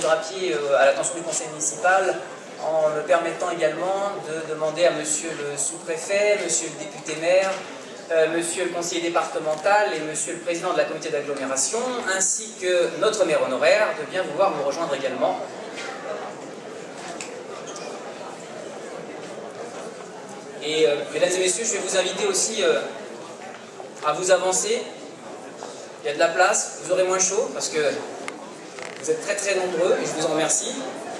sur à pied à l'attention du conseil municipal en me permettant également de demander à monsieur le sous-préfet, monsieur le député maire, monsieur le conseiller départemental et monsieur le président de la communauté d'agglomération, ainsi que notre maire honoraire, de bien vouloir me rejoindre également. Et mesdames et messieurs, je vais vous inviter aussi à vous avancer. Il y a de la place, vous aurez moins chaud parce que vous êtes très très nombreux et je vous en remercie.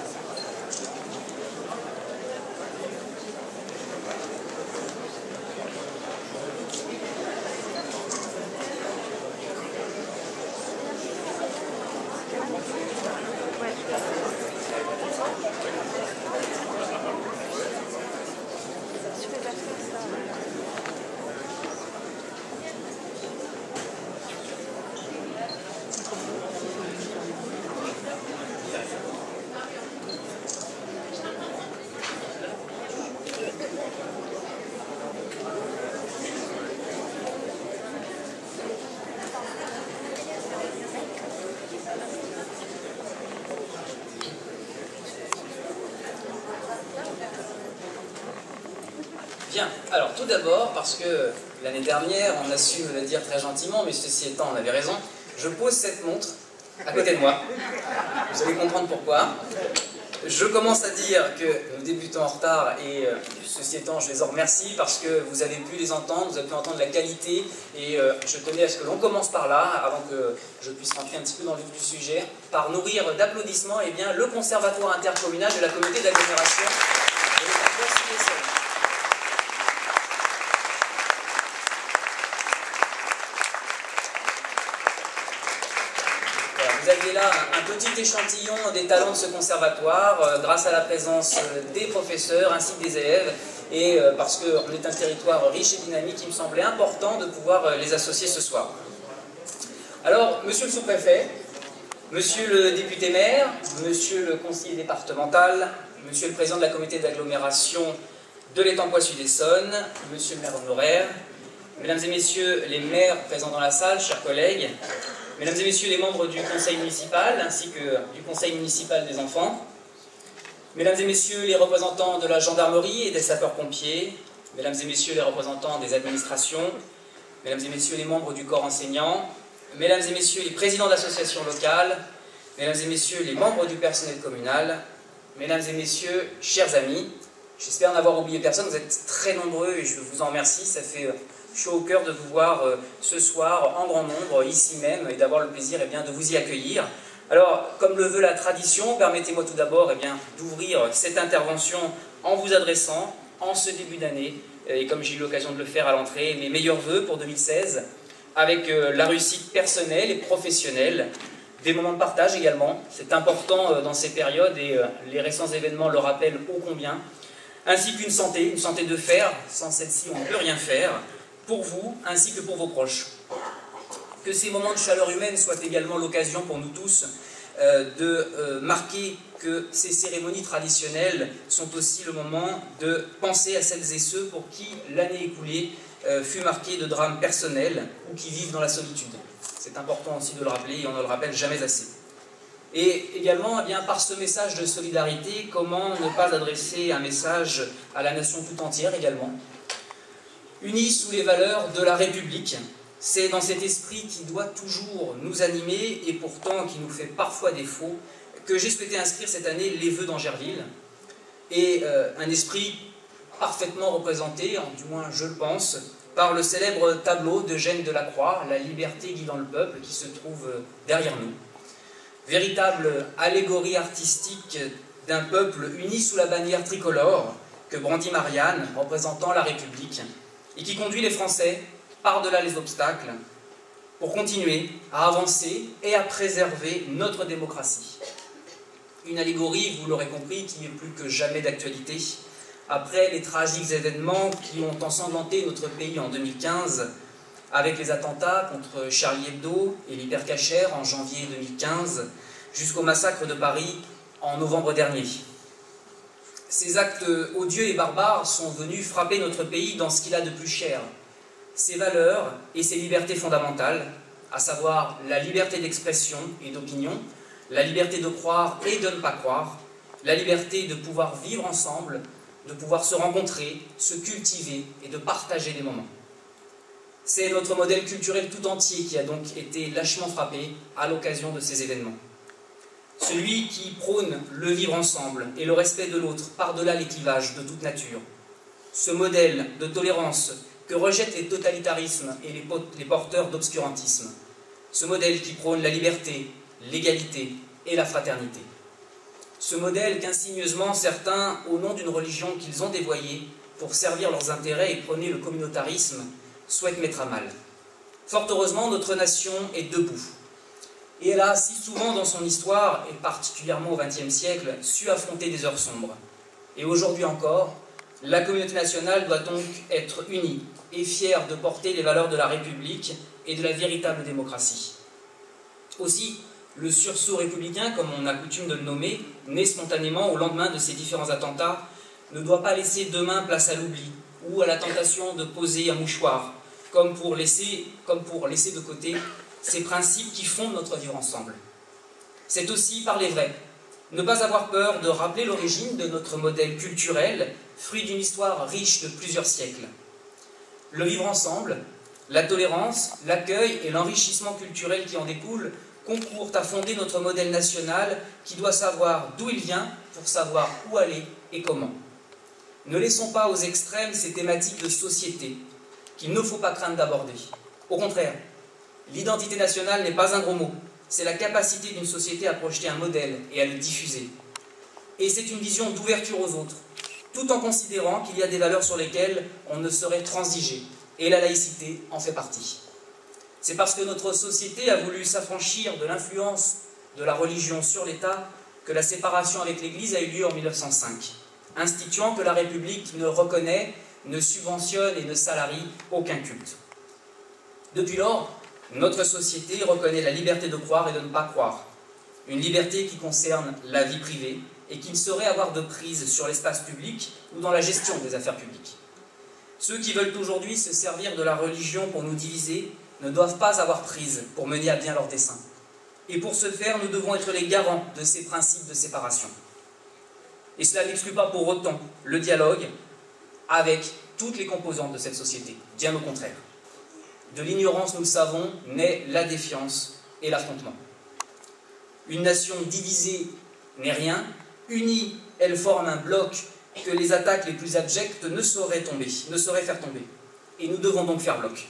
Bien, alors tout d'abord, parce que l'année dernière, on a su me le dire très gentiment, mais ceci étant, on avait raison, je pose cette montre à côté de moi. Vous allez comprendre pourquoi. Je commence à dire que nous débutons en retard et ceci étant, je les en remercie parce que vous avez pu les entendre, vous avez pu entendre la qualité et je tenais à ce que l'on commence par là, avant que je puisse rentrer un petit peu dans le vif du sujet, par nourrir d'applaudissements le conservatoire intercommunal de la communauté d'agglomération de l'État. Vous avez là un petit échantillon des talents de ce conservatoire grâce à la présence des professeurs ainsi que des élèves et parce qu'on est un territoire riche et dynamique, il me semblait important de pouvoir les associer ce soir. Alors, monsieur le sous-préfet, monsieur le député maire, monsieur le conseiller départemental, monsieur le président de la communauté d'agglomération de l'étang Poix-Sud-Essonne, monsieur le maire honoraire, mesdames et messieurs les maires présents dans la salle, chers collègues, mesdames et messieurs les membres du conseil municipal ainsi que du conseil municipal des enfants, mesdames et messieurs les représentants de la gendarmerie et des sapeurs-pompiers, mesdames et messieurs les représentants des administrations, mesdames et messieurs les membres du corps enseignant, mesdames et messieurs les présidents d'associations locales, mesdames et messieurs les membres du personnel communal, mesdames et messieurs, chers amis, j'espère n'avoir oublié personne, vous êtes très nombreux et je vous en remercie, ça fait chaud au cœur de vous voir ce soir en grand nombre ici même et d'avoir le plaisir de vous y accueillir. Alors, comme le veut la tradition, permettez-moi tout d'abord d'ouvrir cette intervention en vous adressant, en ce début d'année, et comme j'ai eu l'occasion de le faire à l'entrée, mes meilleurs vœux pour 2016, avec la réussite personnelle et professionnelle, des moments de partage également, c'est important dans ces périodes et les récents événements le rappellent ô combien, ainsi qu'une santé de fer, sans celle-ci on ne peut rien faire, pour vous ainsi que pour vos proches. Que ces moments de chaleur humaine soient également l'occasion pour nous tous de marquer que ces cérémonies traditionnelles sont aussi le moment de penser à celles et ceux pour qui l'année écoulée fut marquée de drames personnels ou qui vivent dans la solitude. C'est important aussi de le rappeler et on ne le rappelle jamais assez. Et également, par ce message de solidarité, comment ne pas adresser un message à la nation tout entière également, unis sous les valeurs de la République. C'est dans cet esprit qui doit toujours nous animer et pourtant qui nous fait parfois défaut que j'ai souhaité inscrire cette année les vœux d'Angerville. Et un esprit parfaitement représenté, du moins je le pense, par le célèbre tableau d'Eugène Delacroix, La liberté guidant le peuple, qui se trouve derrière nous. Véritable allégorie artistique d'un peuple uni sous la bannière tricolore que brandit Marianne, représentant la République, et qui conduit les Français par-delà les obstacles pour continuer à avancer et à préserver notre démocratie. Une allégorie, vous l'aurez compris, qui est plus que jamais d'actualité, après les tragiques événements qui ont ensanglanté notre pays en 2015, avec les attentats contre Charlie Hebdo et l'hypercachère en janvier 2015, jusqu'au massacre de Paris en novembre dernier. Ces actes odieux et barbares sont venus frapper notre pays dans ce qu'il a de plus cher, ses valeurs et ses libertés fondamentales, à savoir la liberté d'expression et d'opinion, la liberté de croire et de ne pas croire, la liberté de pouvoir vivre ensemble, de pouvoir se rencontrer, se cultiver et de partager des moments. C'est notre modèle culturel tout entier qui a donc été lâchement frappé à l'occasion de ces événements. Celui qui prône le vivre ensemble et le respect de l'autre par-delà les clivages de toute nature. Ce modèle de tolérance que rejettent les totalitarismes et les porteurs d'obscurantisme. Ce modèle qui prône la liberté, l'égalité et la fraternité. Ce modèle qu'insigneusement certains, au nom d'une religion qu'ils ont dévoyée pour servir leurs intérêts et prôner le communautarisme, souhaitent mettre à mal. Fort heureusement, notre nation est debout. Et elle a si souvent dans son histoire, et particulièrement au XXe siècle, su affronter des heures sombres. Et aujourd'hui encore, la communauté nationale doit donc être unie et fière de porter les valeurs de la République et de la véritable démocratie. Aussi, le sursaut républicain, comme on a coutume de le nommer, né spontanément au lendemain de ces différents attentats, ne doit pas laisser demain place à l'oubli ou à la tentation de poser un mouchoir, comme pour laisser de côté ces principes qui fondent notre vivre ensemble. C'est aussi parler vrai, ne pas avoir peur de rappeler l'origine de notre modèle culturel, fruit d'une histoire riche de plusieurs siècles. Le vivre ensemble, la tolérance, l'accueil et l'enrichissement culturel qui en découle concourent à fonder notre modèle national qui doit savoir d'où il vient pour savoir où aller et comment. Ne laissons pas aux extrêmes ces thématiques de société qu'il ne faut pas craindre d'aborder. Au contraire, l'identité nationale n'est pas un gros mot, c'est la capacité d'une société à projeter un modèle et à le diffuser. Et c'est une vision d'ouverture aux autres, tout en considérant qu'il y a des valeurs sur lesquelles on ne saurait transiger, et la laïcité en fait partie. C'est parce que notre société a voulu s'affranchir de l'influence de la religion sur l'État que la séparation avec l'Église a eu lieu en 1905, instituant que la République ne reconnaît, ne subventionne et ne salarie aucun culte. Depuis lors, notre société reconnaît la liberté de croire et de ne pas croire, une liberté qui concerne la vie privée et qui ne saurait avoir de prise sur l'espace public ou dans la gestion des affaires publiques. Ceux qui veulent aujourd'hui se servir de la religion pour nous diviser ne doivent pas avoir prise pour mener à bien leurs desseins. Et pour ce faire, nous devons être les garants de ces principes de séparation. Et cela n'exclut pas pour autant le dialogue avec toutes les composantes de cette société, bien au contraire. De l'ignorance, nous le savons, naît la défiance et l'affrontement. Une nation divisée n'est rien, unie, elle forme un bloc que les attaques les plus abjectes ne sauraient faire tomber. Et nous devons donc faire bloc.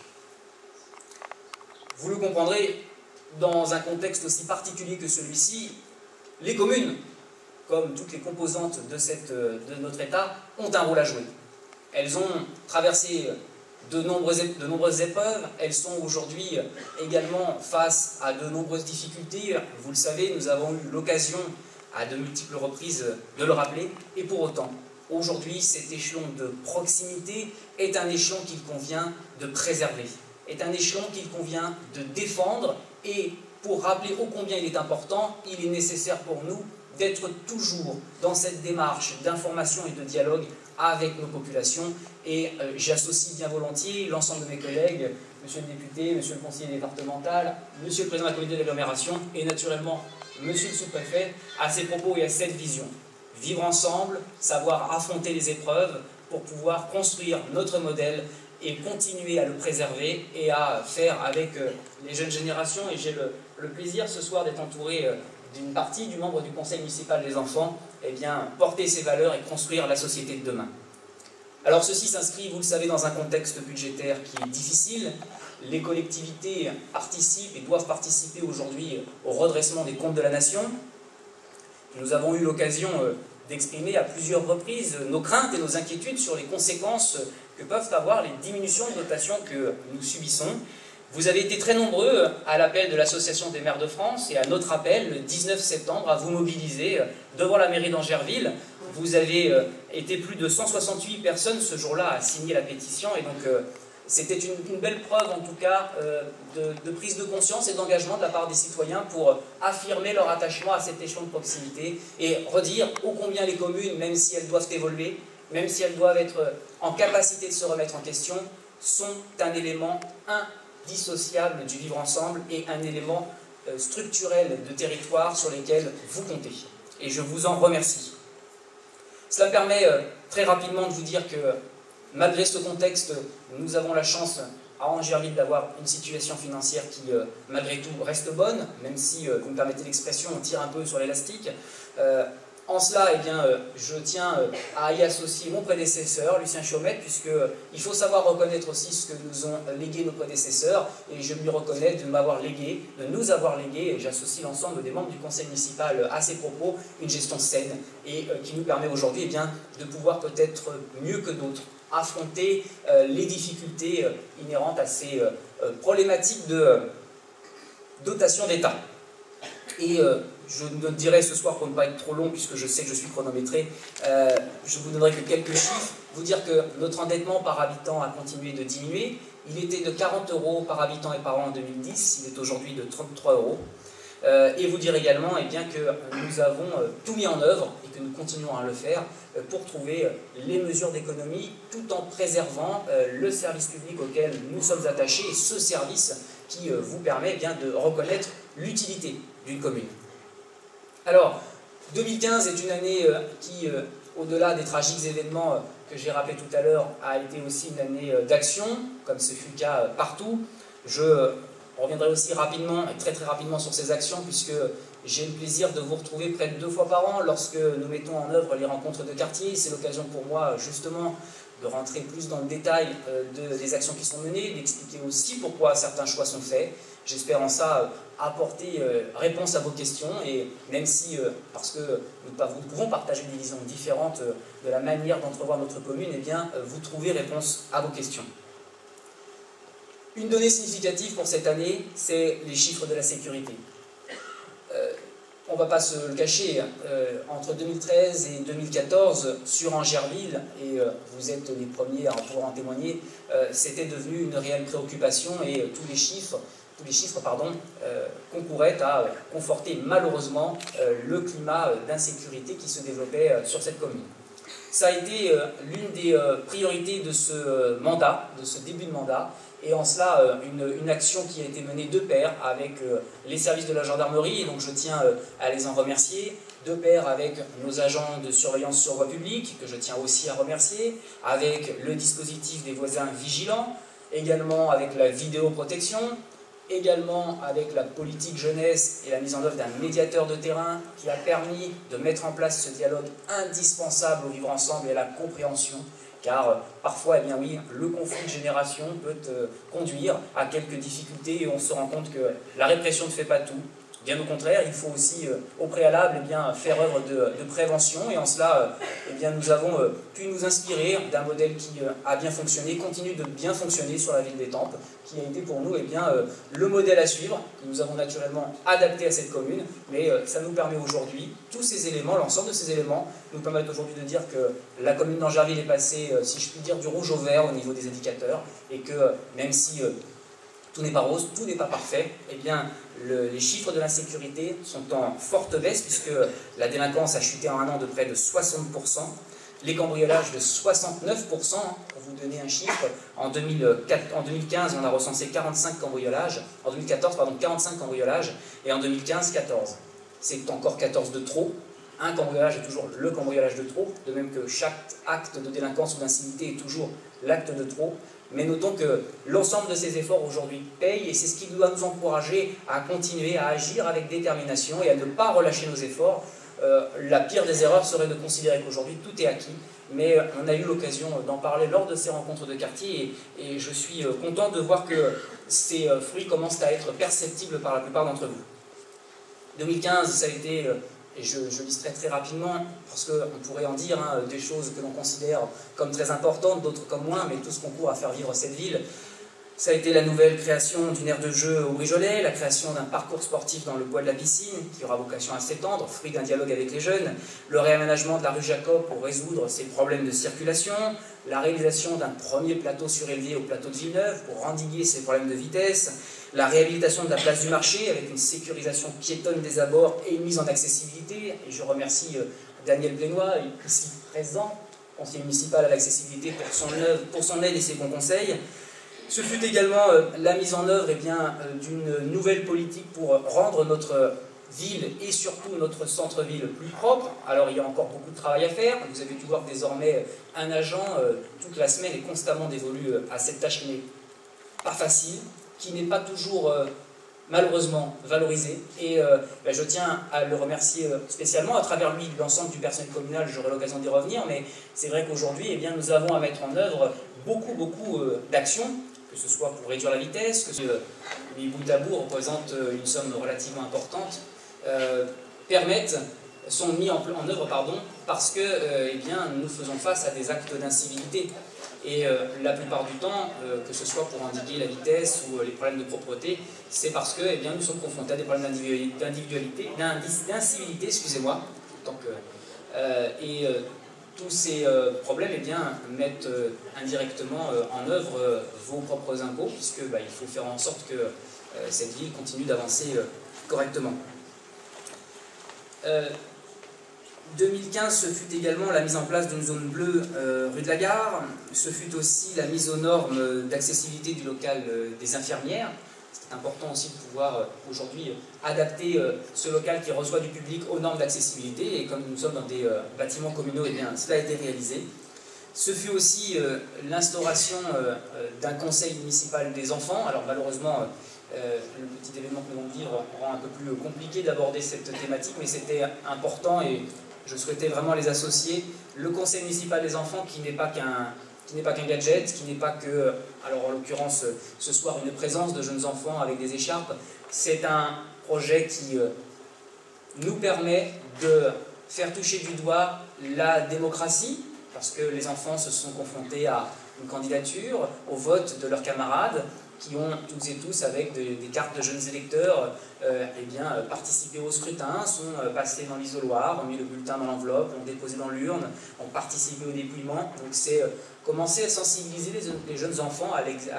Vous le comprendrez, dans un contexte aussi particulier que celui-ci, les communes, comme toutes les composantes de notre État, ont un rôle à jouer. Elles ont traversé de nombreuses épreuves, elles sont aujourd'hui également face à de nombreuses difficultés. Vous le savez, nous avons eu l'occasion à de multiples reprises de le rappeler, et pour autant, aujourd'hui, cet échelon de proximité est un échelon qu'il convient de préserver, est un échelon qu'il convient de défendre, et pour rappeler ô combien il est important, il est nécessaire pour nous d'être toujours dans cette démarche d'information et de dialogue avec nos populations, et j'associe bien volontiers l'ensemble de mes collègues, monsieur le député, monsieur le conseiller départemental, monsieur le président de la communauté d'agglomération et naturellement monsieur le sous-préfet à ces propos et à cette vision. Vivre ensemble, savoir affronter les épreuves pour pouvoir construire notre modèle et continuer à le préserver et à faire avec les jeunes générations. Et j'ai le plaisir ce soir d'être entouré d'une partie du membre du conseil municipal des enfants, eh bien, porter ces valeurs et construire la société de demain. Alors ceci s'inscrit, vous le savez, dans un contexte budgétaire qui est difficile. Les collectivités participent et doivent participer aujourd'hui au redressement des comptes de la nation. Nous avons eu l'occasion d'exprimer à plusieurs reprises nos craintes et nos inquiétudes sur les conséquences que peuvent avoir les diminutions de dotation que nous subissons. Vous avez été très nombreux à l'appel de l'Association des maires de France et à notre appel le 19 septembre à vous mobiliser devant la mairie d'Angerville. Vous avez été plus de 168 personnes ce jour-là à signer la pétition, et donc c'était une belle preuve en tout cas de prise de conscience et d'engagement de la part des citoyens pour affirmer leur attachement à cet échelon de proximité et redire ô combien les communes, même si elles doivent évoluer, même si elles doivent être en capacité de se remettre en question, sont un élément indissociable du vivre ensemble et un élément structurels de territoire sur lesquels vous comptez. Et je vous en remercie. Cela me permet très rapidement de vous dire que malgré ce contexte, nous avons la chance à Angerville d'avoir une situation financière qui, malgré tout, reste bonne, même si, vous me permettez l'expression, on tire un peu sur l'élastique. En cela, eh bien, je tiens à y associer mon prédécesseur, Lucien Chaumette, puisqu'il faut savoir reconnaître aussi ce que nous ont légué nos prédécesseurs, et je lui reconnais de m'avoir légué, de nous avoir légué, et j'associe l'ensemble des membres du conseil municipal à ces propos, une gestion saine, et qui nous permet aujourd'hui, eh bien, de pouvoir peut-être mieux que d'autres affronter les difficultés inhérentes à ces problématiques de dotation d'État. Et je ne dirai ce soir, pour ne pas être trop long, puisque je sais que je suis chronométré, je vous donnerai que quelques chiffres. Vous dire que notre endettement par habitant a continué de diminuer. Il était de 40 € par habitant et par an en 2010, il est aujourd'hui de 33 €. Et vous dire également eh bien, que nous avons tout mis en œuvre, et que nous continuons à le faire, pour trouver les mesures d'économie, tout en préservant le service public auquel nous sommes attachés, et ce service qui vous permet eh bien, de reconnaître l'utilité d'une commune. Alors, 2015 est une année qui, au-delà des tragiques événements que j'ai rappelés tout à l'heure, a été aussi une année d'action, comme ce fut le cas partout. Je reviendrai aussi rapidement, et très rapidement sur ces actions, puisque j'ai le plaisir de vous retrouver près de 2 fois par an lorsque nous mettons en œuvre les rencontres de quartier. C'est l'occasion pour moi, justement, de rentrer plus dans le détail des actions qui sont menées, d'expliquer aussi pourquoi certains choix sont faits. J'espère en ça apporter réponse à vos questions, et même si, parce que nous pouvons partager des visions différentes de la manière d'entrevoir notre commune, eh bien, vous trouvez réponse à vos questions. Une donnée significative pour cette année, c'est les chiffres de la sécurité. On ne va pas se le cacher, entre 2013 et 2014, sur Angerville, et vous êtes les premiers à pouvoir en témoigner, c'était devenu une réelle préoccupation, et tous les chiffres concouraient à conforter malheureusement le climat d'insécurité qui se développait sur cette commune. Ça a été l'une des priorités de ce mandat, de ce début de mandat, et en cela une action qui a été menée de pair avec les services de la gendarmerie, et donc je tiens à les en remercier, de pair avec nos agents de surveillance sur voie publique, que je tiens aussi à remercier, avec le dispositif des voisins vigilants, également avec la vidéoprotection, également avec la politique jeunesse et la mise en œuvre d'un médiateur de terrain qui a permis de mettre en place ce dialogue indispensable au vivre ensemble et à la compréhension, car parfois, eh bien oui, le conflit de génération peut conduire à quelques difficultés, et on se rend compte que la répression ne fait pas tout. Bien au contraire, il faut aussi, au préalable, eh bien, faire œuvre de prévention, et en cela, eh bien, nous avons pu nous inspirer d'un modèle qui a bien fonctionné, continue de bien fonctionner sur la ville d'Étampes, qui a été pour nous eh bien, le modèle à suivre, que nous avons naturellement adapté à cette commune, mais ça nous permet aujourd'hui, tous ces éléments, l'ensemble de ces éléments, nous permettent aujourd'hui de dire que la commune d'Angerville est passée, si je puis dire, du rouge au vert au niveau des indicateurs, et que même si tout n'est pas rose, tout n'est pas parfait, eh bien, les chiffres de l'insécurité sont en forte baisse, puisque la délinquance a chuté en un an de près de 60%, les cambriolages de 69%, pour vous donner un chiffre. En 2015, on a recensé 45 cambriolages, en 2014, pardon, 45 cambriolages, et en 2015, 14. C'est encore 14 de trop. Un cambriolage est toujours le cambriolage de trop, de même que chaque acte de délinquance ou d'incivilité est toujours l'acte de trop. Mais notons que l'ensemble de ces efforts aujourd'hui payent, et c'est ce qui doit nous encourager à continuer à agir avec détermination et à ne pas relâcher nos efforts. La pire des erreurs serait de considérer qu'aujourd'hui tout est acquis, mais on a eu l'occasion d'en parler lors de ces rencontres de quartier, et je suis content de voir que ces fruits commencent à être perceptibles par la plupart d'entre vous. 2015, ça a été... et je listerai très rapidement, parce qu'on pourrait en dire des choses que l'on considère comme très importantes, d'autres comme moins, mais tout ce concourt à faire vivre cette ville. Ça a été la nouvelle création d'une aire de jeu au Brigeolet, la création d'un parcours sportif dans le bois de la piscine, qui aura vocation à s'étendre, fruit d'un dialogue avec les jeunes, le réaménagement de la rue Jacob pour résoudre ses problèmes de circulation, la réalisation d'un premier plateau surélevé au plateau de Villeneuve pour endiguer ses problèmes de vitesse, la réhabilitation de la place du marché avec une sécurisation piétonne des abords et une mise en accessibilité. Et je remercie Daniel Blénois, ici présent, conseiller municipal à l'accessibilité, pour son aide et ses bons conseils. Ce fut également la mise en œuvre d'une nouvelle politique pour rendre notre ville et surtout notre centre-ville plus propre. Alors il y a encore beaucoup de travail à faire. Vous avez dû voir que désormais un agent toute la semaine est constamment dévolu à cette tâche qui n'est pas facile, qui n'est pas toujours malheureusement valorisée. Et je tiens à le remercier spécialement. À travers lui, l'ensemble du personnel communal, j'aurai l'occasion d'y revenir, mais c'est vrai qu'aujourd'hui, nous avons à mettre en œuvre beaucoup d'actions, que ce soit pour réduire la vitesse, que les bouts à bout représentent une somme relativement importante, sont mis en œuvre parce que nous faisons face à des actes d'incivilité. Et la plupart du temps, que ce soit pour indiquer la vitesse ou les problèmes de propreté, c'est parce que nous sommes confrontés à des problèmes d'incivilité, excusez-moi. Tous ces problèmes mettent indirectement en œuvre vos propres impôts, puisque il faut faire en sorte que cette ville continue d'avancer correctement. 2015, ce fut également la mise en place d'une zone bleue rue de la Gare. Ce fut aussi la mise aux normes d'accessibilité du local des infirmières. C'est important aussi de pouvoir aujourd'hui adapter ce local qui reçoit du public aux normes d'accessibilité. Et comme nous sommes dans des bâtiments communaux, cela a été réalisé. Ce fut aussi l'instauration d'un conseil municipal des enfants. Alors malheureusement, le petit événement que nous allons vivre rend un peu plus compliqué d'aborder cette thématique, mais c'était important et je souhaitais vraiment les associer. Le conseil municipal des enfants qui n'est pas qu'un gadget, qui n'est pas que, alors en l'occurrence ce soir, une présence de jeunes enfants avec des écharpes. C'est un projet qui nous permet de faire toucher du doigt la démocratie, parce que les enfants se sont confrontés à une candidature, au vote de leurs camarades, qui ont toutes et tous, avec des cartes de jeunes électeurs, participé au scrutin, sont passés dans l'isoloir, ont mis le bulletin dans l'enveloppe, ont déposé dans l'urne, ont participé au dépouillement. Donc c'est commencer à sensibiliser les jeunes enfants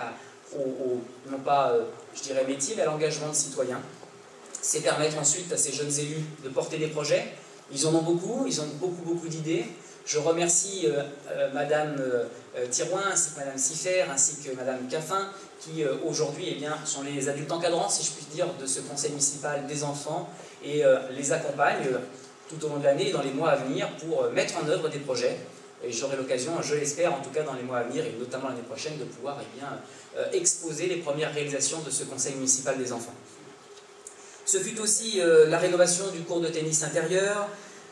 non pas, je dirais, métier, mais à l'engagement de citoyens. C'est permettre ensuite à ces jeunes élus de porter des projets. Ils en ont beaucoup, ils ont beaucoup d'idées. Je remercie Madame Thirouin, ainsi que Madame Siffer, ainsi que Madame Caffin, qui aujourd'hui sont les adultes encadrants, si je puis dire, de ce conseil municipal des enfants et les accompagnent tout au long de l'année et dans les mois à venir pour mettre en œuvre des projets. Et j'aurai l'occasion, je l'espère en tout cas dans les mois à venir et notamment l'année prochaine, de pouvoir exposer les premières réalisations de ce conseil municipal des enfants. Ce fut aussi la rénovation du court de tennis intérieur,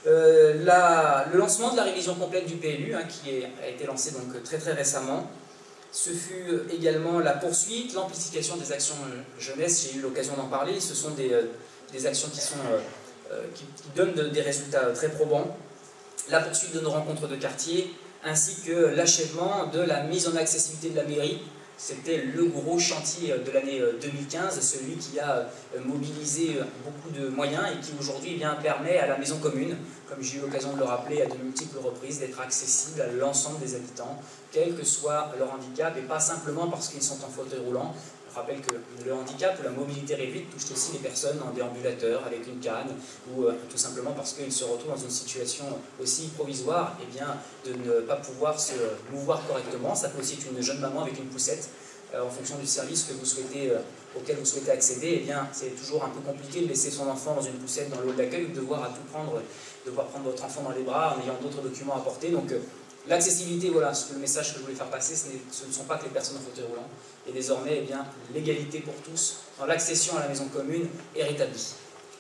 le lancement de la révision complète du PLU, qui a été lancé donc très récemment. Ce fut également la poursuite, l'amplification des actions jeunesse, j'ai eu l'occasion d'en parler. Ce sont des actions qui donnent des résultats très probants. La poursuite de nos rencontres de quartier, ainsi que l'achèvement de la mise en accessibilité de la mairie. C'était le gros chantier de l'année 2015, celui qui a mobilisé beaucoup de moyens et qui aujourd'hui permet à la maison commune, comme j'ai eu l'occasion de le rappeler à de multiples reprises, d'être accessible à l'ensemble des habitants, quel que soit leur handicap, et pas simplement parce qu'ils sont en fauteuil roulant. Je rappelle que le handicap ou la mobilité réduite touche aussi les personnes en déambulateur, avec une canne, ou tout simplement parce qu'ils se retrouvent dans une situation aussi provisoire, de ne pas pouvoir se mouvoir correctement. Ça peut aussi être une jeune maman avec une poussette. En fonction du service auquel vous souhaitez accéder, c'est toujours un peu compliqué de laisser son enfant dans une poussette dans le hall d'accueil ou de devoir prendre votre enfant dans les bras en ayant d'autres documents à porter. Donc l'accessibilité, voilà, le message que je voulais faire passer, ce ne sont pas que les personnes en fauteuil roulant. Et désormais, l'égalité pour tous dans l'accession à la maison commune est rétablie.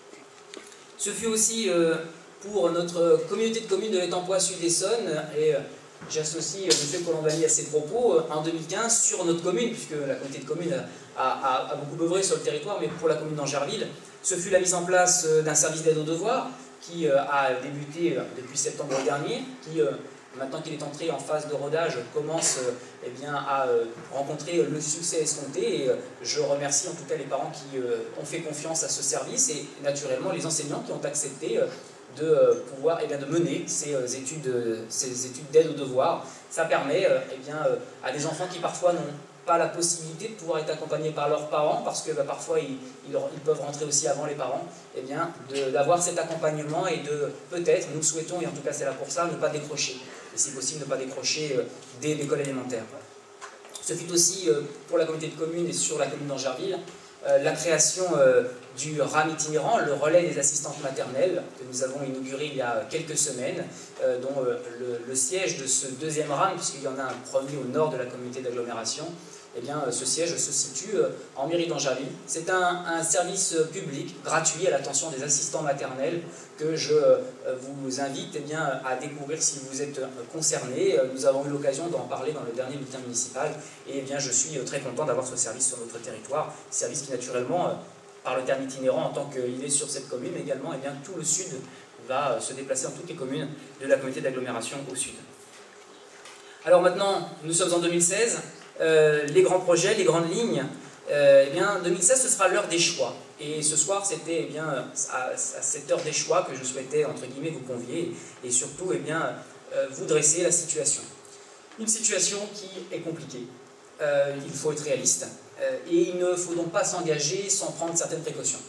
Ce fut aussi pour notre communauté de communes de l'Étampois Sud-Essonne, et j'associe M. Colombani à ses propos, en 2015 sur notre commune, puisque la communauté de communes a beaucoup œuvré sur le territoire, mais pour la commune d'Angerville, ce fut la mise en place d'un service d'aide aux devoirs qui a débuté depuis septembre dernier, qui maintenant qu'il est entré en phase de rodage, commence à rencontrer le succès escompté. Et je remercie en tout cas les parents qui ont fait confiance à ce service et naturellement les enseignants qui ont accepté de pouvoir de mener ces études d'aide aux devoirs. Ça permet à des enfants qui parfois n'ont pas la possibilité de pouvoir être accompagnés par leurs parents, parce que parfois ils peuvent rentrer aussi avant les parents, d'avoir cet accompagnement et de peut-être, nous souhaitons, et en tout cas c'est là pour ça, ne pas décrocher. Et si possible, ne pas décrocher dès l'école élémentaire. Ce fut aussi pour la communauté de communes et sur la commune d'Angerville la création du RAM itinérant, le relais des assistantes maternelles, que nous avons inauguré il y a quelques semaines, dont le siège de ce deuxième RAM, puisqu'il y en a un premier au nord de la communauté d'agglomération, eh bien, ce siège se situe en mairie d'Angerville. C'est un service public gratuit à l'attention des assistants maternels que je vous invite eh bien, à découvrir si vous êtes concernés. Nous avons eu l'occasion d'en parler dans le dernier bulletin municipal et eh bien, je suis très content d'avoir ce service sur notre territoire. Service qui naturellement, par le terme itinérant en tant qu'il est sur cette commune, mais également eh bien, tout le sud va se déplacer dans toutes les communes de la communauté d'agglomération au sud. Alors maintenant, nous sommes en 2016. Les grands projets, les grandes lignes, eh bien, 2016, ce sera l'heure des choix. Et ce soir, c'était eh bien, à cette heure des choix que je souhaitais, entre guillemets, vous convier et surtout eh bien, vous dresser la situation. Une situation qui est compliquée. Il faut être réaliste. Et il ne faut donc pas s'engager sans prendre certaines précautions.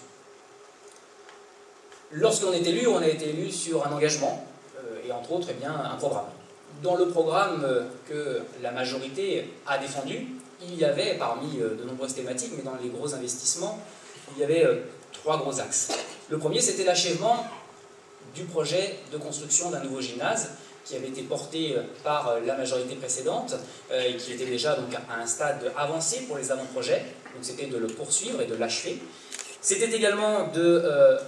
Lorsqu'on est élu, on a été élu sur un engagement, et entre autres, eh bien, un programme. Dans le programme que la majorité a défendu, il y avait, parmi de nombreuses thématiques, mais dans les gros investissements, il y avait 3 gros axes. Le premier, c'était l'achèvement du projet de construction d'un nouveau gymnase qui avait été porté par la majorité précédente et qui était déjà donc, à un stade avancé pour les avant-projets. Donc c'était de le poursuivre et de l'achever. C'était également de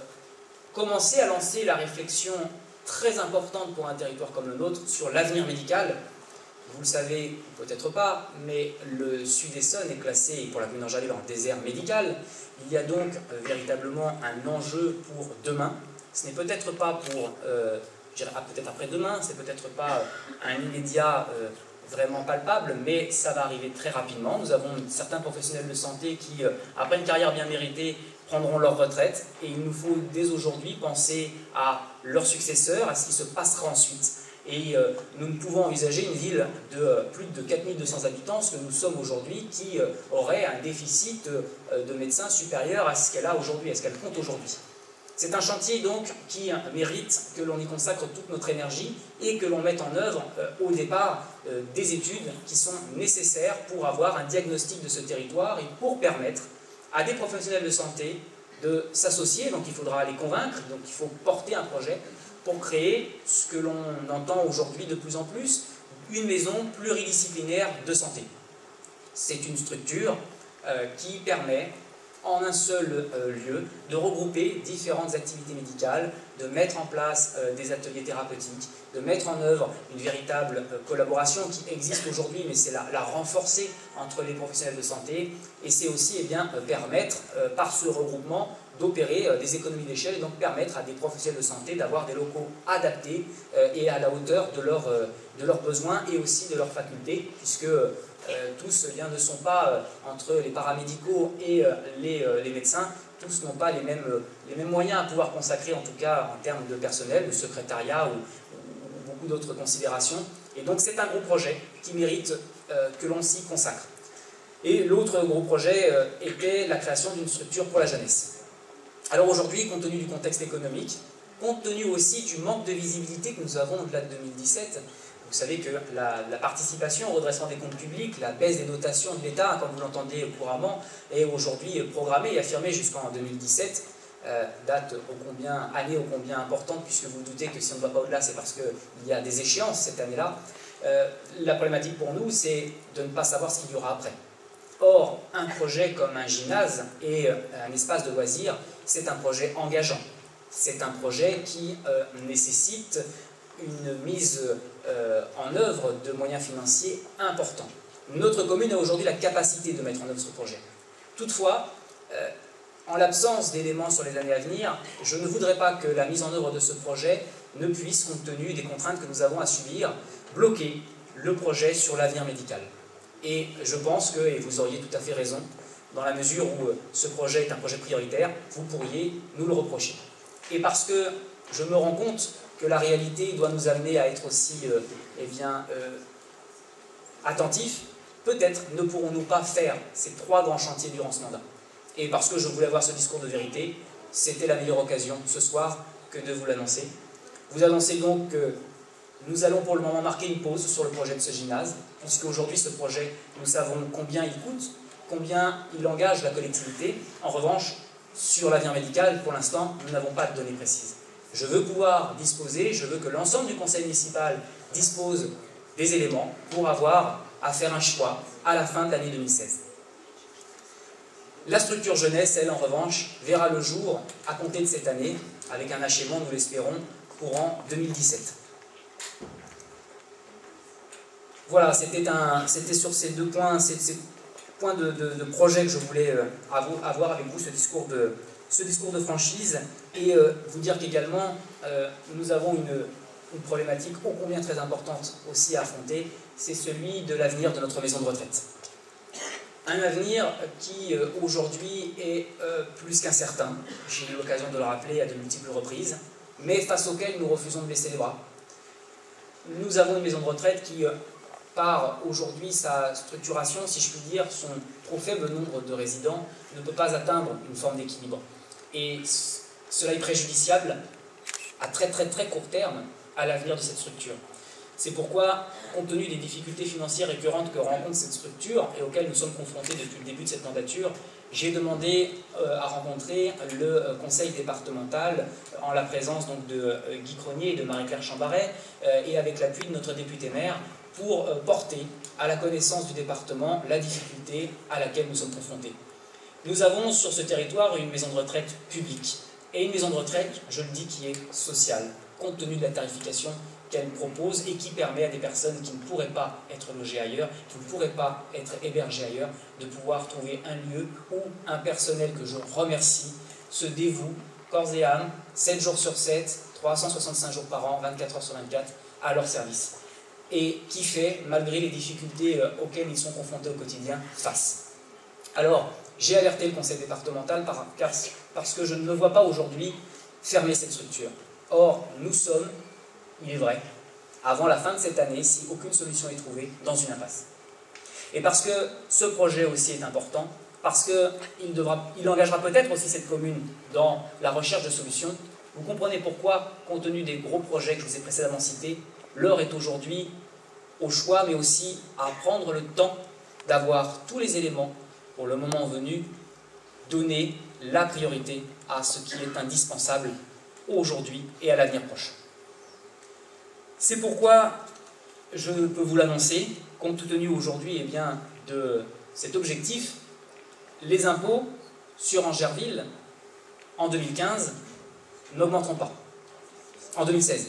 commencer à lancer la réflexion très importante pour un territoire comme le nôtre sur l'avenir médical. Vous le savez peut-être pas, mais le Sud-Essonne est classé pour la commune d'Angerville en désert médical. Il y a donc véritablement un enjeu pour demain. Ce n'est peut-être pas pour, je dirais peut-être après-demain, c'est peut-être pas un immédiat vraiment palpable, mais ça va arriver très rapidement. Nous avons certains professionnels de santé qui, après une carrière bien méritée, prendront leur retraite et il nous faut dès aujourd'hui penser à leurs successeurs, à ce qui se passera ensuite. Et nous ne pouvons envisager une ville de plus de 4200 habitants, ce que nous sommes aujourd'hui, qui aurait un déficit de médecins supérieur à ce qu'elle a aujourd'hui, à ce qu'elle compte aujourd'hui. C'est un chantier donc qui mérite que l'on y consacre toute notre énergie et que l'on mette en œuvre au départ des études qui sont nécessaires pour avoir un diagnostic de ce territoire et pour permettre à des professionnels de santé de s'associer, donc il faudra les convaincre, donc il faut porter un projet pour créer ce que l'on entend aujourd'hui de plus en plus, une maison pluridisciplinaire de santé. C'est une structure qui permet en un seul lieu de regrouper différentes activités médicales, de mettre en place des ateliers thérapeutiques, de mettre en œuvre une véritable collaboration qui existe aujourd'hui, mais c'est la renforcer entre les professionnels de santé, et c'est aussi eh bien, permettre par ce regroupement d'opérer des économies d'échelle et donc permettre à des professionnels de santé d'avoir des locaux adaptés et à la hauteur de leurs besoins et aussi de leurs facultés, puisque tous eh bien, ne sont pas entre les paramédicaux et les médecins, tous n'ont pas les mêmes moyens à pouvoir consacrer, en tout cas en termes de personnel, de secrétariat ou beaucoup d'autres considérations. Et donc c'est un gros projet qui mérite que l'on s'y consacre. Et l'autre gros projet était la création d'une structure pour la jeunesse. Alors aujourd'hui, compte tenu du contexte économique, compte tenu aussi du manque de visibilité que nous avons au-delà de 2017, vous savez que la participation au redressement des comptes publics, la baisse des dotations de l'État, comme vous l'entendez couramment, est aujourd'hui programmée et affirmée jusqu'en 2017, date année ô combien importante, puisque vous vous doutez que si on ne va pas au-delà, c'est parce qu'il y a des échéances cette année-là. La problématique pour nous, c'est de ne pas savoir ce qu'il y aura après. Or, un projet comme un gymnase et un espace de loisirs, c'est un projet engageant. C'est un projet qui nécessite une mise en œuvre de moyens financiers importants. Notre commune a aujourd'hui la capacité de mettre en œuvre ce projet. Toutefois, en l'absence d'éléments sur les années à venir, je ne voudrais pas que la mise en œuvre de ce projet ne puisse, compte tenu des contraintes que nous avons à subir, bloquer le projet sur l'avenir médical. Et je pense que, et vous auriez tout à fait raison, dans la mesure où ce projet est un projet prioritaire, vous pourriez nous le reprocher. Et parce que je me rends compte que la réalité doit nous amener à être aussi attentifs, peut-être ne pourrons-nous pas faire ces 3 grands chantiers durant ce mandat. Et parce que je voulais avoir ce discours de vérité, c'était la meilleure occasion ce soir que de vous l'annoncer. Vous annoncez donc que Nous allons pour le moment marquer une pause sur le projet de ce gymnase, puisque aujourd'hui ce projet, nous savons combien il coûte, combien il engage la collectivité. En revanche, sur l'avenir médical, pour l'instant, nous n'avons pas de données précises. Je veux pouvoir disposer, je veux que l'ensemble du conseil municipal dispose des éléments pour avoir à faire un choix à la fin de l'année 2016. La structure jeunesse, elle, en revanche, verra le jour à compter de cette année, avec un achèvement, nous l'espérons, courant 2017. Voilà, c'était sur ces deux points, ces points de projet que je voulais avoir avec vous, ce discours de franchise, et vous dire qu'également, nous avons une problématique ô combien très importante aussi à affronter, c'est celui de l'avenir de notre maison de retraite. Un avenir qui, aujourd'hui, est plus qu'incertain. J'ai eu l'occasion de le rappeler à de multiples reprises, mais face auquel nous refusons de baisser les bras. Nous avons une maison de retraite qui, par aujourd'hui sa structuration, si je puis dire, son trop faible nombre de résidents, ne peut pas atteindre une forme d'équilibre. Et cela est préjudiciable à très court terme à l'avenir de cette structure. C'est pourquoi, compte tenu des difficultés financières récurrentes que rencontre cette structure et auxquelles nous sommes confrontés depuis le début de cette mandature, j'ai demandé à rencontrer le conseil départemental en la présence donc, de Guy Cronier et de Marie-Claire Chambaret et avec l'appui de notre député maire pour porter à la connaissance du département la difficulté à laquelle nous sommes confrontés. Nous avons sur ce territoire une maison de retraite publique et une maison de retraite, je le dis, qui est sociale, compte tenu de la tarification qu'elle propose et qui permet à des personnes qui ne pourraient pas être logées ailleurs, qui ne pourraient pas être hébergées ailleurs, de pouvoir trouver un lieu où un personnel que je remercie se dévoue corps et âme, 7 jours sur 7, 365 jours par an, 24 heures sur 24, à leur service. Et qui fait, malgré les difficultés auxquelles ils sont confrontés au quotidien, face. Alors, j'ai alerté le conseil départemental parce que je ne me vois pas aujourd'hui fermer cette structure. Or, nous sommes, il est vrai, avant la fin de cette année, si aucune solution est trouvée, dans une impasse. Et parce que ce projet aussi est important, parce qu'il engagera peut-être aussi cette commune dans la recherche de solutions, vous comprenez pourquoi, compte tenu des gros projets que je vous ai précédemment cités, l'heure est aujourd'hui au choix, mais aussi à prendre le temps d'avoir tous les éléments pour le moment venu, donner la priorité à ce qui est indispensable aujourd'hui et à l'avenir proche. C'est pourquoi je peux vous l'annoncer, compte tenu aujourd'hui eh bien, de cet objectif, les impôts sur Angerville en 2015 n'augmenteront pas. En 2016.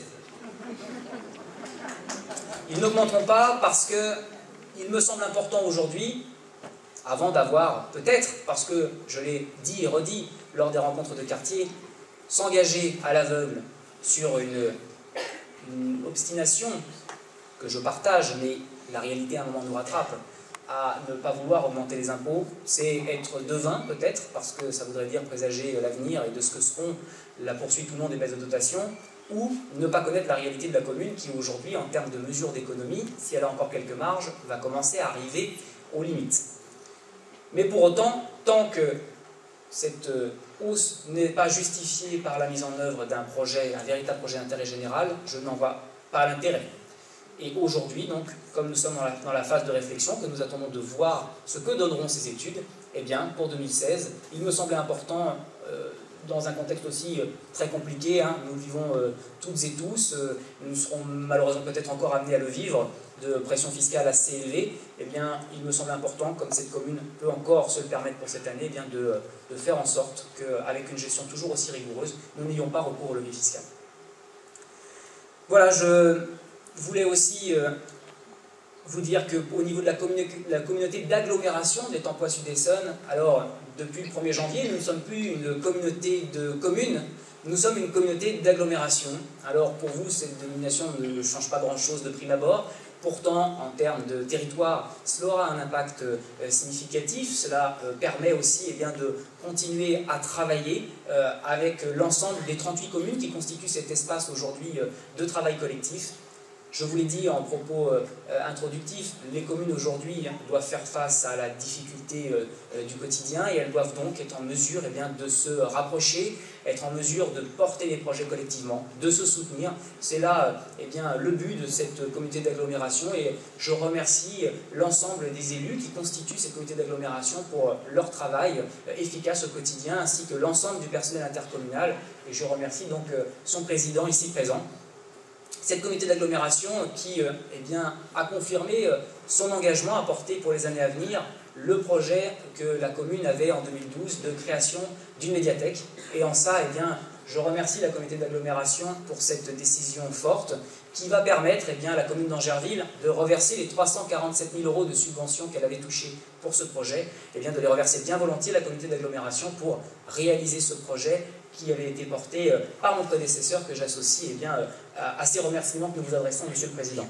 Ils n'augmenteront pas parce qu'il me semble important aujourd'hui, avant d'avoir, peut-être, parce que je l'ai dit et redit lors des rencontres de quartier, s'engager à l'aveugle sur une obstination que je partage, mais la réalité à un moment nous rattrape, à ne pas vouloir augmenter les impôts, c'est être devin peut-être, parce que ça voudrait dire présager l'avenir et de ce que seront la poursuite ou non des baisses de dotation, ou ne pas connaître la réalité de la commune qui aujourd'hui, en termes de mesures d'économie, si elle a encore quelques marges, va commencer à arriver aux limites. Mais pour autant, tant que cette hausse n'est pas justifiée par la mise en œuvre d'un projet, un véritable projet d'intérêt général, je n'en vois pas l'intérêt. Et aujourd'hui, donc, comme nous sommes dans la phase de réflexion, que nous attendons de voir ce que donneront ces études, eh bien, pour 2016, il me semblait important, dans un contexte aussi très compliqué, hein, nous vivons toutes et tous, nous serons malheureusement peut-être encore amenés à le vivre, de pression fiscale assez élevée, eh bien, il me semble important, comme cette commune peut encore se le permettre pour cette année, eh bien, de faire en sorte qu'avec une gestion toujours aussi rigoureuse, nous n'ayons pas recours au levier fiscal. Voilà, je voulais aussi vous dire qu'au niveau de la communauté d'agglomération des Tempois Sud-Essonne, alors depuis le 1er janvier, nous ne sommes plus une communauté de communes, nous sommes une communauté d'agglomération. Alors pour vous, cette dénomination ne change pas grand-chose de prime abord. Pourtant, en termes de territoire, cela aura un impact significatif. Cela permet aussi eh bien, de continuer à travailler avec l'ensemble des 38 communes qui constituent cet espace aujourd'hui de travail collectif. Je vous l'ai dit en propos introductif, les communes aujourd'hui doivent faire face à la difficulté du quotidien et elles doivent donc être en mesure de se rapprocher, être en mesure de porter les projets collectivement, de se soutenir. C'est là le but de cette communauté d'agglomération et je remercie l'ensemble des élus qui constituent cette communauté d'agglomération pour leur travail efficace au quotidien ainsi que l'ensemble du personnel intercommunal et je remercie donc son président ici présent. Cette communauté d'agglomération qui a confirmé son engagement à porter pour les années à venir le projet que la commune avait en 2012 de création d'une médiathèque. Et en ça, je remercie la communauté d'agglomération pour cette décision forte qui va permettre à la commune d'Angerville de reverser les 347 000 € de subventions qu'elle avait touchées pour ce projet, de les reverser bien volontiers à la communauté d'agglomération pour réaliser ce projet qui avait été porté par mon prédécesseur que j'associe à ces remerciements que nous vous adressons, Monsieur le Président.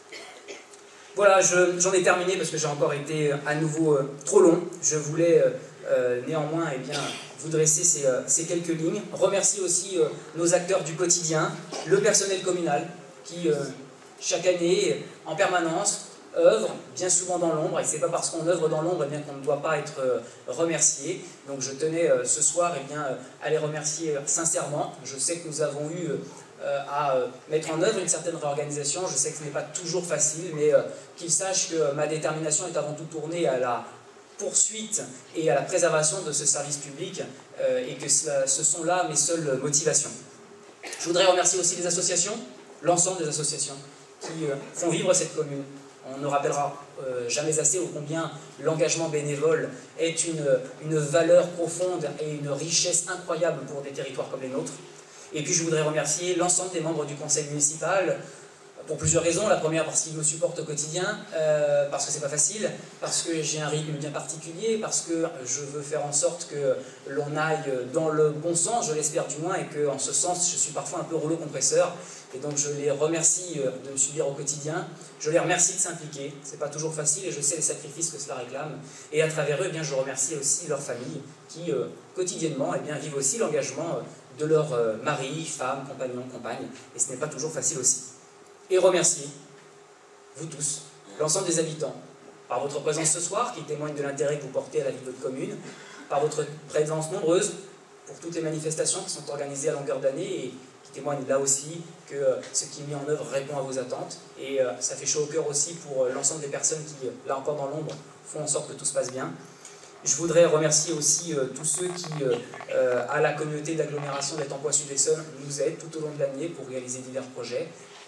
Voilà, j'en ai terminé parce que j'ai encore été à nouveau trop long. Je voulais néanmoins vous dresser ces quelques lignes. Remercier aussi nos acteurs du quotidien, le personnel communal qui, chaque année, en permanence, œuvre bien souvent dans l'ombre, et c'est pas parce qu'on œuvre dans l'ombre qu'on ne doit pas être remercié. Donc je tenais ce soir à les remercier sincèrement. Je sais que nous avons eu à mettre en œuvre une certaine réorganisation, je sais que ce n'est pas toujours facile, mais qu'ils sachent que ma détermination est avant tout tournée à la poursuite et à la préservation de ce service public et que ce sont là mes seules motivations. Je voudrais remercier aussi les associations, l'ensemble des associations qui font vivre cette commune. On ne rappellera jamais assez ô combien l'engagement bénévole est une valeur profonde et une richesse incroyable pour des territoires comme les nôtres. Et puis je voudrais remercier l'ensemble des membres du conseil municipal pour plusieurs raisons. La première parce qu'ils me supportent au quotidien, parce que c'est pas facile, parce que j'ai un rythme bien particulier, parce que je veux faire en sorte que l'on aille dans le bon sens, je l'espère du moins, et qu'en ce sens je suis parfois un peu rouleau compresseur. Et donc je les remercie de me suivre au quotidien, je les remercie de s'impliquer, c'est pas toujours facile et je sais les sacrifices que cela réclame. Et à travers eux, je remercie aussi leurs familles qui quotidiennement vivent aussi l'engagement de leurs maris, femmes, compagnons, compagnes, et ce n'est pas toujours facile aussi. Et remercier, vous tous, l'ensemble des habitants, par votre présence ce soir, qui témoigne de l'intérêt que vous portez à la vie de votre commune, par votre présence nombreuse pour toutes les manifestations qui sont organisées à longueur d'année et qui témoignent là aussi que ce qui est mis en œuvre répond à vos attentes. Et ça fait chaud au cœur aussi pour l'ensemble des personnes qui, là encore dans l'ombre, font en sorte que tout se passe bien. Je voudrais remercier aussi tous ceux qui, à la communauté d'agglomération des Tempois Sud-Essonne, nous aident tout au long de l'année pour réaliser divers projets.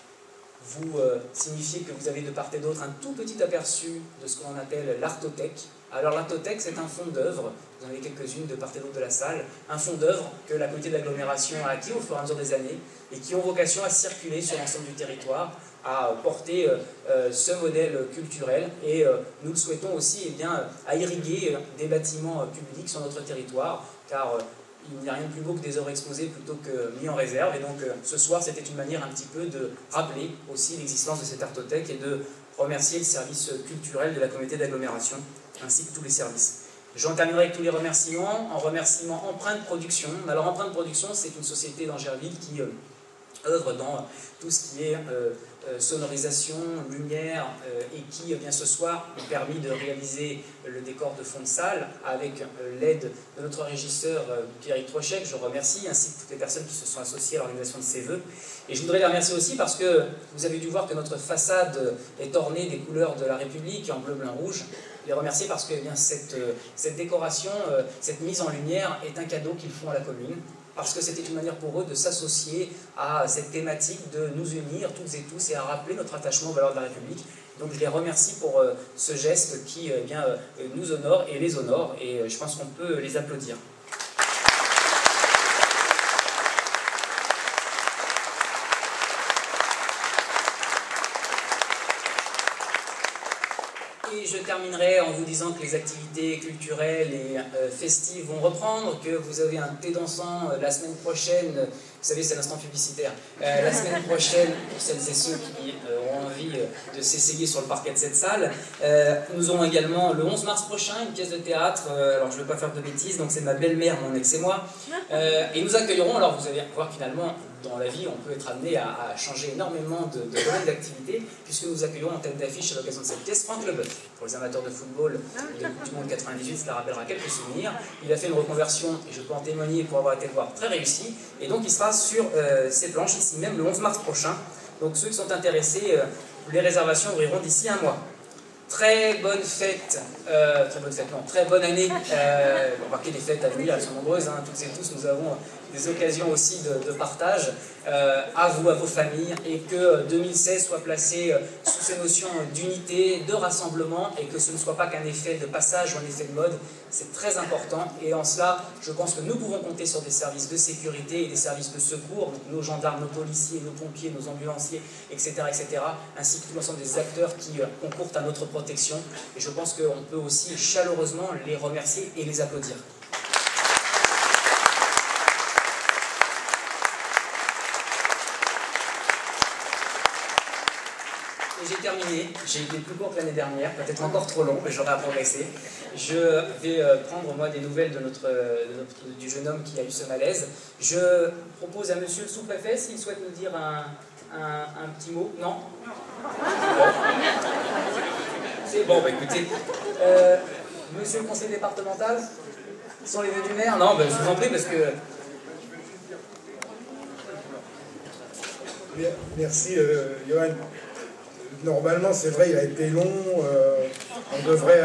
Vous signifiez que vous avez de part et d'autre un tout petit aperçu de ce qu'on appelle l'artothèque. Alors l'artothèque, c'est un fonds d'œuvre, vous en avez quelques-unes de part et d'autre de la salle, un fonds d'œuvre que la communauté d'agglomération a acquis au fur et à mesure des années et qui ont vocation à circuler sur l'ensemble du territoire, à porter ce modèle culturel et nous le souhaitons aussi à irriguer des bâtiments publics sur notre territoire car il n'y a rien de plus beau que des œuvres exposées plutôt que mis en réserve et donc ce soir c'était une manière un petit peu de rappeler aussi l'existence de cette artothèque et de remercier le service culturel de la communauté d'agglomération ainsi que tous les services. J'en terminerai avec tous les remerciements, en remerciement Empreinte Production. Alors Empreinte Production c'est une société d'Angerville qui œuvre dans tout ce qui est sonorisation, lumière, et qui, ce soir, m'a permis de réaliser le décor de fond de salle avec l'aide de notre régisseur Pierre-Yves Trochet, que je remercie, ainsi que toutes les personnes qui se sont associées à l'organisation de ces vœux. Et je voudrais les remercier aussi parce que vous avez dû voir que notre façade est ornée des couleurs de la République en bleu, blanc, rouge. Les remercier parce que cette décoration, cette mise en lumière est un cadeau qu'ils font à la commune. Parce que c'était une manière pour eux de s'associer à cette thématique, de nous unir toutes et tous et à rappeler notre attachement aux valeurs de la République. Donc je les remercie pour ce geste qui nous honore et les honore, et je pense qu'on peut les applaudir. Et je terminerai en vous disant que les activités culturelles et festives vont reprendre, que vous avez un thé dansant la semaine prochaine, vous savez c'est l'instant publicitaire, la semaine prochaine, pour celles et ceux qui auront envie de s'essayer sur le parquet de cette salle. Nous aurons également le 11 mars prochain une pièce de théâtre, alors je ne veux pas faire de bêtises, donc c'est ma belle-mère, mon ex et moi, et nous accueillerons, alors vous allez voir finalement, dans la vie, on peut être amené à changer énormément de domaine d'activité, puisque nous accueillons en tête d'affiche à l'occasion de cette pièce Franck Leboeuf. Pour les amateurs de football, de Coupe du Monde 98, cela rappellera quelques souvenirs. Il a fait une reconversion, et je peux en témoigner pour avoir été le voir, très réussi. Et donc il sera sur ces planches ici même le 11 mars prochain. Donc ceux qui sont intéressés, les réservations ouvriront d'ici un mois. Très bonne fête, très bonne année. Remarquez les fêtes à venir, elles sont nombreuses, hein, toutes et tous, nous avons des occasions aussi de partage à vous, à vos familles, et que 2016 soit placé sous ces notions d'unité, de rassemblement, et que ce ne soit pas qu'un effet de passage ou un effet de mode. C'est très important, et en cela, je pense que nous pouvons compter sur des services de sécurité et des services de secours, donc nos gendarmes, nos policiers, nos pompiers, nos ambulanciers, etc., ainsi que tout l'ensemble des acteurs qui concourent à notre protection. Et je pense qu'on peut aussi chaleureusement les remercier et les applaudir. Et j'ai terminé, j'ai été plus court que l'année dernière, peut-être encore trop long, mais j'aurai à progresser. Je vais prendre moi des nouvelles du jeune homme qui a eu ce malaise. Je propose à monsieur le sous-préfet s'il souhaite nous dire un petit mot. Non? C'est bon, bah écoutez. Monsieur le conseiller départemental, sont les vœux du maire? Non, bah, je vous en prie parce que... Merci Johan. Normalement, c'est vrai, il a été long, on devrait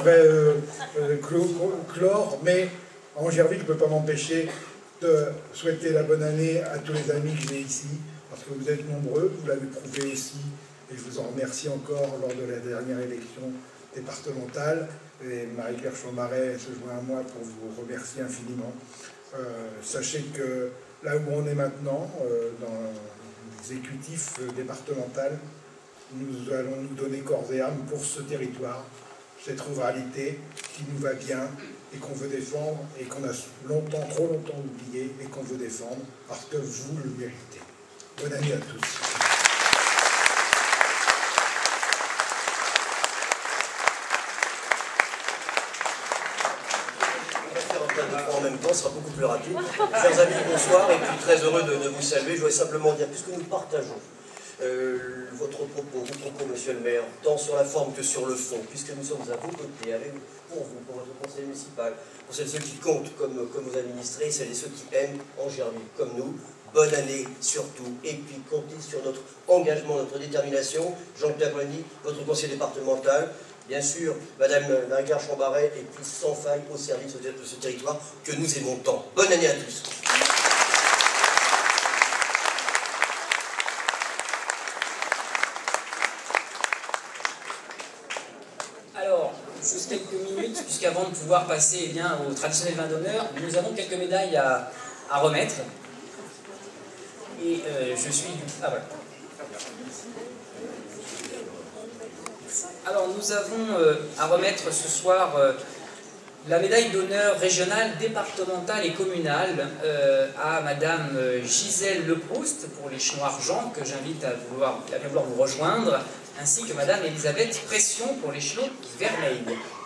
clore, mais Angerville ne peut pas m'empêcher de souhaiter la bonne année à tous les amis que j'ai ici, parce que vous êtes nombreux, vous l'avez prouvé aussi, et je vous en remercie encore lors de la dernière élection départementale, et Marie-Claire Chambaret se joint à moi pour vous remercier infiniment. Sachez que là où on est maintenant, dans l'exécutif départemental, nous allons nous donner corps et âme pour ce territoire, cette ruralité qui nous va bien et qu'on veut défendre et qu'on a trop longtemps oublié et qu'on veut défendre parce que vous le méritez. Bonne année à tous. En même temps, ce sera beaucoup plus rapide. Chers amis, bonsoir, et puis très heureux de vous saluer. Je voudrais simplement dire, puisque nous partageons vos propos, monsieur le maire, tant sur la forme que sur le fond, puisque nous sommes à vos côtés, avec vous, pour votre conseil municipal, pour celles et ceux qui comptent comme vos administrés, celles et ceux qui aiment Angerville comme nous. Bonne année surtout, et puis comptez sur notre engagement, notre détermination. Jean-Pierre Coligny, votre conseiller départemental, bien sûr, Madame Marie-Claire Chambaret, et puis sans faille au service de ce territoire que nous aimons tant. Bonne année à tous. Alors, juste quelques minutes, puisqu'avant de pouvoir passer au traditionnel vin d'honneur, nous avons quelques médailles à remettre. Et je suis... Ah voilà. Alors nous avons à remettre ce soir la médaille d'honneur régionale, départementale et communale à Madame Gisèle Leproust pour les chenaux argent, que j'invite à bien vouloir vous rejoindre, ainsi que Madame Elisabeth Pression pour les chenaux vermeils.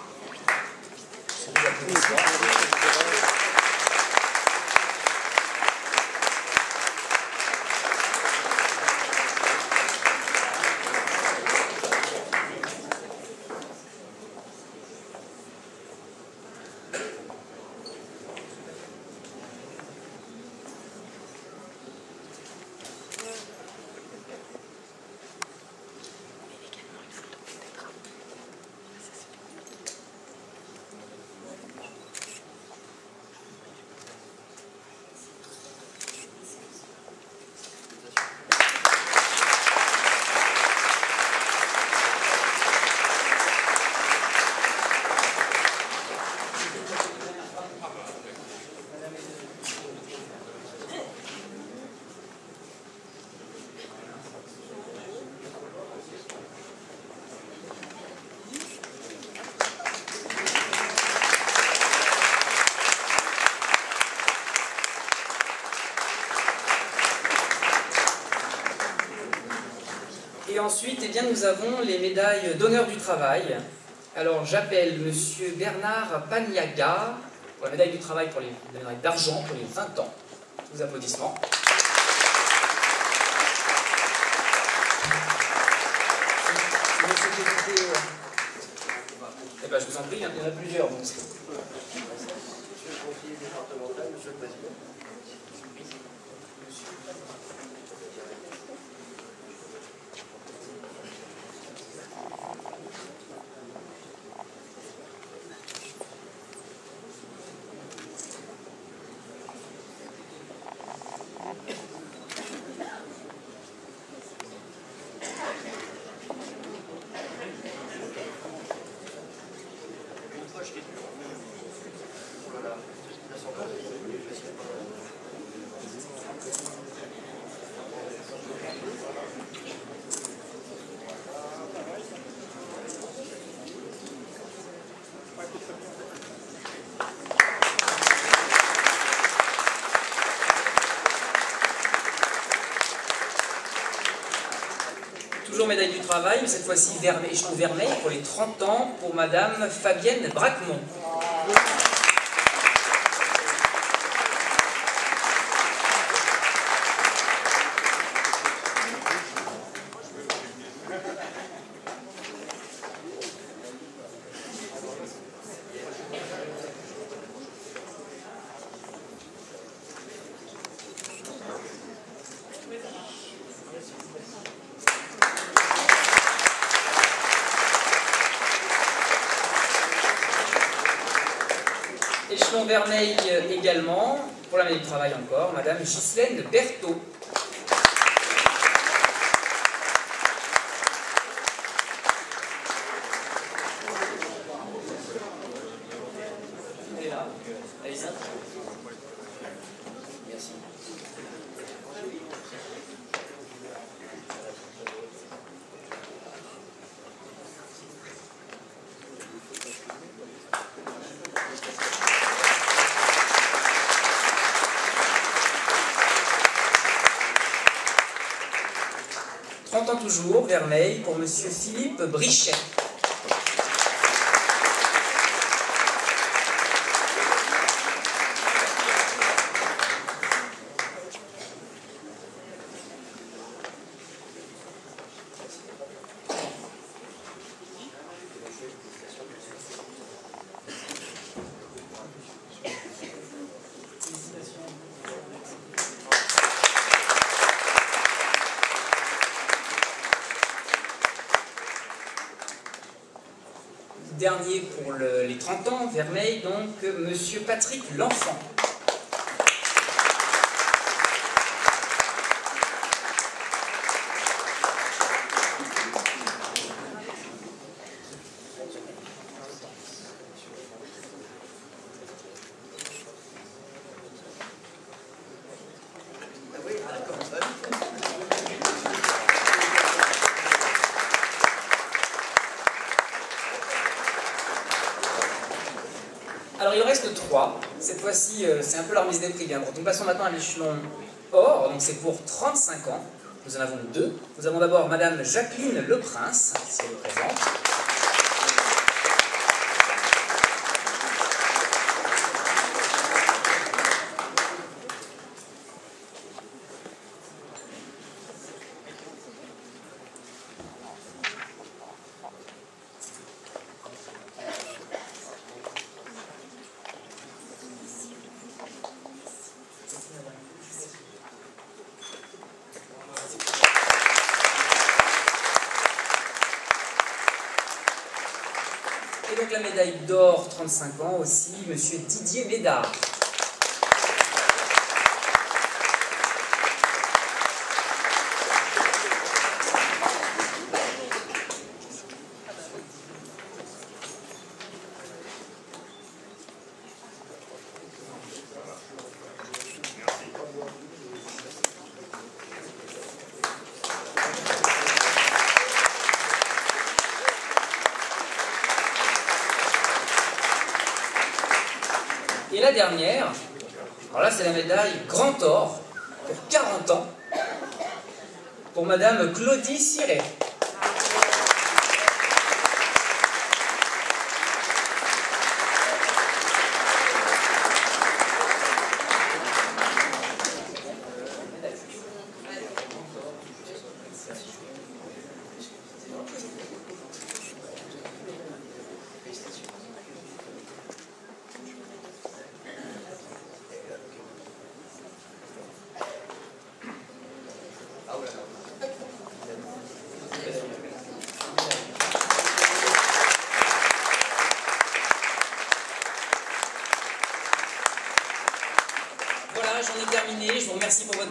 Et ensuite, eh bien, nous avons les médailles d'honneur du travail. Alors, j'appelle Monsieur Bernard Paniaga pour la médaille du travail, pour les médailles d'argent pour les 20 ans. Sous applaudissements. prie, il y en a plusieurs. Donc. Monsieur le conseiller départemental, monsieur le président. Toujours médaille du travail, mais cette fois-ci échelon Vermeil pour les 30 ans pour Madame Fabienne Braquemont. Échelon Vermeil également, pour la médaille du travail encore, Madame Ghislaine Berthaud. Elle est là, elle est là. Merci. 30 ans toujours, Vermeil, pour Monsieur Philippe Brichet. Dernier pour les 30 ans, Vermeil, donc Monsieur Patrick L'Enfant. Alors il en reste 3, cette fois-ci c'est un peu la remise des prix bien. Donc passons maintenant à l'échelon or, donc c'est pour 35 ans, nous en avons 2. Nous avons d'abord Madame Jacqueline Leprince, si elle est présente. Et donc la médaille d'or, 35 ans aussi, Monsieur Didier Médard. Et la dernière, alors là c'est la médaille Grand Or, pour 40 ans, pour Madame Claudie Siret.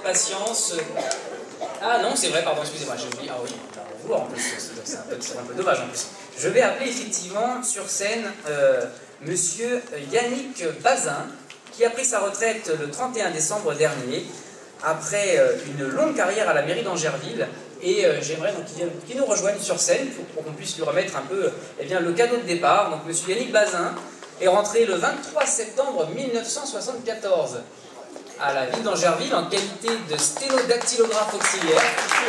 patience. Ah non, c'est vrai, pardon, excusez-moi, j'ai oublié. Ah oui, on va revoir en plus, c'est un peu dommage en plus. Je vais appeler effectivement sur scène monsieur Yannick Bazin, qui a pris sa retraite le 31 décembre dernier, après une longue carrière à la mairie d'Angerville. Et j'aimerais donc qu'il nous rejoigne sur scène pour qu'on puisse lui remettre un peu le cadeau de départ. Donc monsieur Yannick Bazin est rentré le 23 septembre 1974 à la ville d'Angerville en qualité de sténodactylographe auxiliaire.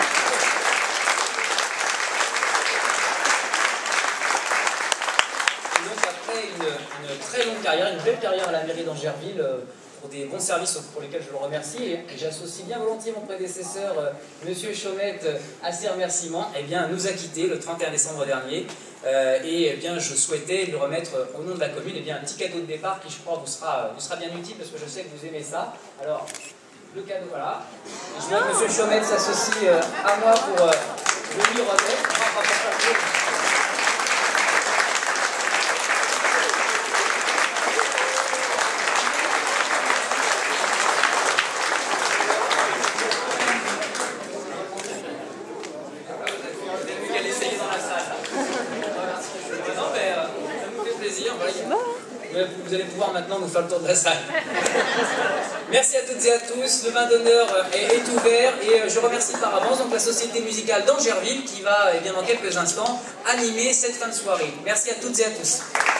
Et donc après une très longue carrière, une belle carrière à la mairie d'Angerville, pour des bons services pour lesquels je le remercie, et j'associe bien volontiers mon prédécesseur, monsieur Chaumette, à ces remerciements, nous a quittés le 31 décembre dernier, je souhaitais lui remettre au nom de la commune un petit cadeau de départ qui, je crois, vous sera bien utile, parce que je sais que vous aimez ça. Alors, le cadeau, voilà. Et je vois que monsieur Chaumette s'associe à moi pour le lui remettre. Vous allez pouvoir maintenant nous faire le tour de la salle. Merci à toutes et à tous. Le vin d'honneur est ouvert et je remercie par avance donc la Société musicale d'Angerville qui va dans quelques instants animer cette fin de soirée. Merci à toutes et à tous.